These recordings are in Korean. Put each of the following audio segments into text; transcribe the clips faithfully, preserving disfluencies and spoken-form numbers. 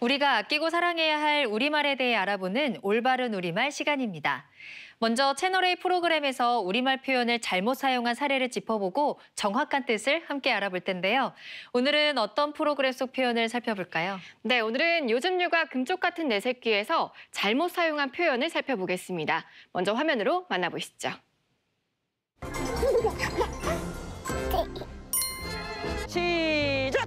우리가 아끼고 사랑해야 할 우리말에 대해 알아보는 올바른 우리말 시간입니다. 먼저 채널A 프로그램에서 우리말 표현을 잘못 사용한 사례를 짚어보고 정확한 뜻을 함께 알아볼 텐데요. 오늘은 어떤 프로그램 속 표현을 살펴볼까요? 네, 오늘은 요즘 육아 금쪽 같은 내 새끼에서 잘못 사용한 표현을 살펴보겠습니다. 먼저 화면으로 만나보시죠. 시작!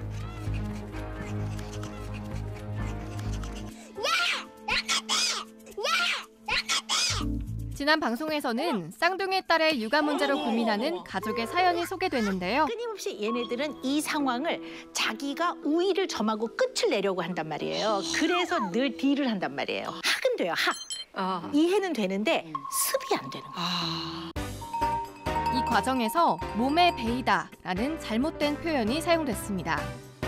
지난 방송에서는 쌍둥이 딸의 육아 문제로 고민하는 가족의 사연이 소개됐는데요. 끊임없이 얘네들은 이 상황을 자기가 우위를 점하고 끝을 내려고 한단 말이에요. 그래서 늘 딜을 한단 말이에요. 학은 돼요, 학. 아. 이해는 되는데 습이 안 되는 거예요. 아. 이 과정에서 몸에 베이다라는 잘못된 표현이 사용됐습니다.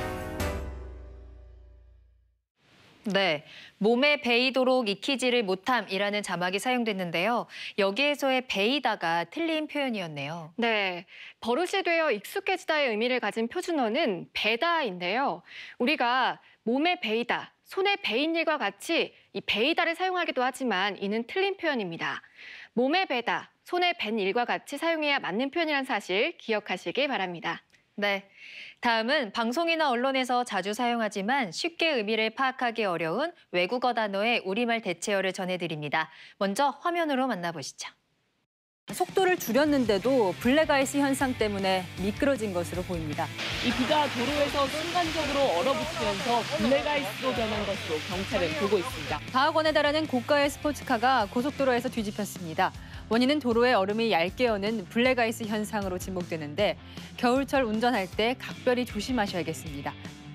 네, 몸에 베이도록 익히지를 못함이라는 자막이 사용됐는데요. 여기에서의 베이다가 틀린 표현이었네요. 네, 버릇이 되어 익숙해지다의 의미를 가진 표준어는 베다인데요. 우리가 몸에 베이다, 손에 베인 일과 같이 이 베이다를 사용하기도 하지만 이는 틀린 표현입니다. 몸에 베다, 손에 벤 일과 같이 사용해야 맞는 표현이라는 사실 기억하시길 바랍니다. 네, 다음은 방송이나 언론에서 자주 사용하지만 쉽게 의미를 파악하기 어려운 외국어 단어의 우리말 대체어를 전해드립니다. 먼저 화면으로 만나보시죠. 속도를 줄였는데도 블랙아이스 현상 때문에 미끄러진 것으로 보입니다. 이 비가 도로에서 순간적으로 얼어붙으면서 블랙아이스로 변한 것으로 경찰은 보고 있습니다. 사억 원에 달하는 고가의 스포츠카가 고속도로에서 뒤집혔습니다. 원인은 도로에 얼음이 얇게 어는 블랙아이스 현상으로 지목되는데 겨울철 운전할 때 각별히 조심하셔야겠습니다.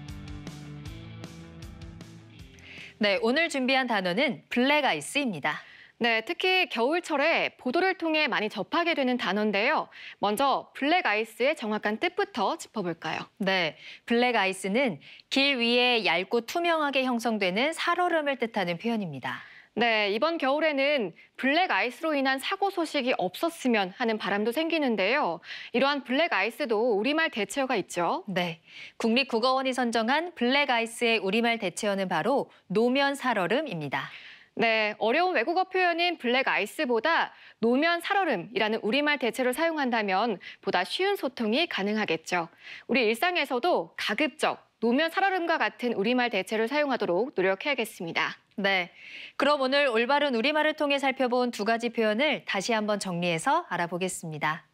네, 오늘 준비한 단어는 블랙아이스입니다. 네, 특히 겨울철에 보도를 통해 많이 접하게 되는 단어인데요. 먼저 블랙아이스의 정확한 뜻부터 짚어볼까요? 네, 블랙아이스는 길 위에 얇고 투명하게 형성되는 살얼음을 뜻하는 표현입니다. 네, 이번 겨울에는 블랙아이스로 인한 사고 소식이 없었으면 하는 바람도 생기는데요. 이러한 블랙아이스도 우리말 대체어가 있죠. 네, 국립국어원이 선정한 블랙아이스의 우리말 대체어는 바로 노면 살얼음입니다. 네, 어려운 외국어 표현인 블랙아이스보다 노면 살얼음이라는 우리말 대체를 사용한다면 보다 쉬운 소통이 가능하겠죠. 우리 일상에서도 가급적 노면 살얼음과 같은 우리말 대체를 사용하도록 노력해야겠습니다. 네, 그럼 오늘 올바른 우리말을 통해 살펴본 두 가지 표현을 다시 한번 정리해서 알아보겠습니다.